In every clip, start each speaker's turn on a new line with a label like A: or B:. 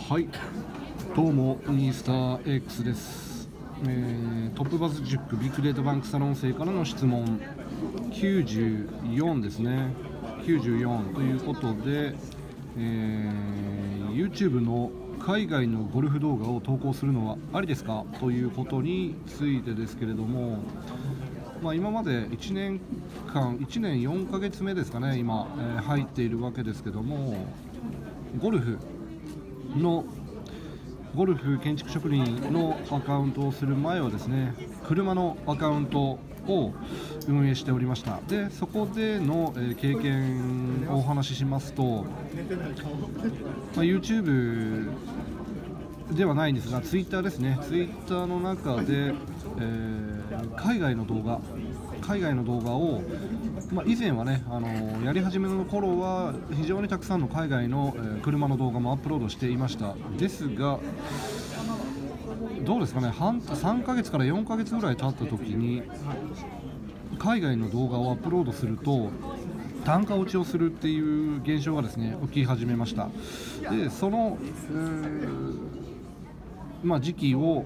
A: はい、どうもイースター X です。トップバズ塾ビッグデータバンクサロン生からの質問94ですね。94ということで、YouTube の海外のゴルフ動画を投稿するのはありですかということについてですけれども、今まで1年4ヶ月目ですかね、今、入っているわけですけども、ゴルフ建築職人のアカウントをする前はですね、車のアカウントを運営しておりました。でそこでの経験をお話ししますと、YouTube ではないんですが、Twitter ですね。Twitter の中で、海外の動画を、以前はね、やり始めの頃は非常にたくさんの海外の、車の動画もアップロードしていました。ですが、どうですかね、3ヶ月から4ヶ月ぐらい経った時に海外の動画をアップロードすると単価落ちをするっていう現象がですね起き始めました。でその、時期を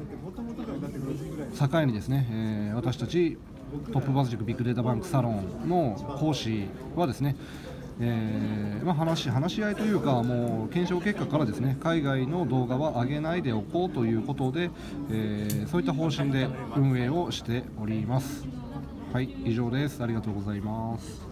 A: 境にですね、私たちトップバズ塾ビッグデータバンクサロンの講師はですね、話し合いというか、もう検証結果からですね、海外の動画は上げないでおこうということで、そういった方針で運営をしております。はい、以上です。ありがとうございます。